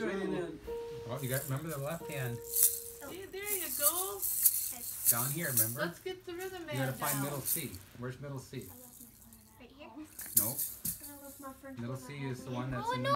joining in. Oh, you got, remember the left hand. See, there you go. Down here, remember? Let's get the rhythm man You gotta find down. middle C. Where's middle C? Right here? Nope. I lost my French Middle clarinet. C is the one that's Oh, in no. the